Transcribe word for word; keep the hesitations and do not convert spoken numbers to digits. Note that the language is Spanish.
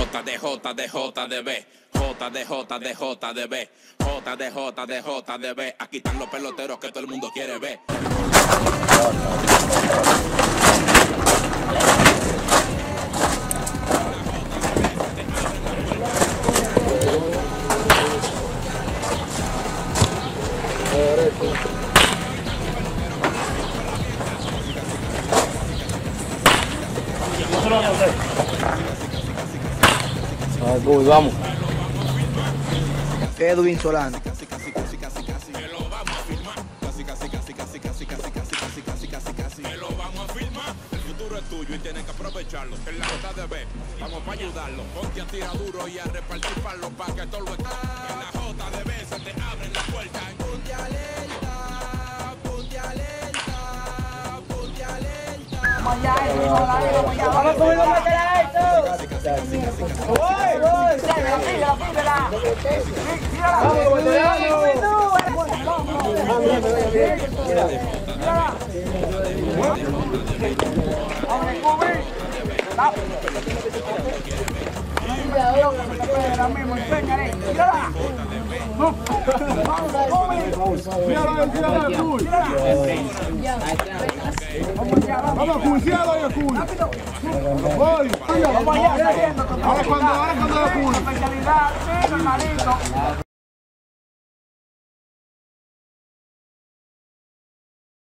J de J de J de B, J de J de J de B, J de J de J de B. Aquí están los peloteros que todo el mundo quiere ver. Uy, vamos. Edwin Solano. El futuro es tuyo y tienes que aprovecharlo. En la J de B, vamos para ayudarlo. Ponte a tirar duro y a repartir palos para que todo lo está. En la J de B se te abren las puertas. Ponte alerta, ponte alerta, ponte alerta. Vamos allá, vamos a subir los materiales. Voy, voy. Pídela, pídela, pídela. Vamos, Vamos, cuciado y culo. Voy. Ahora cuando, ahora cuando lo culo. Especialidad, sí, hermanito.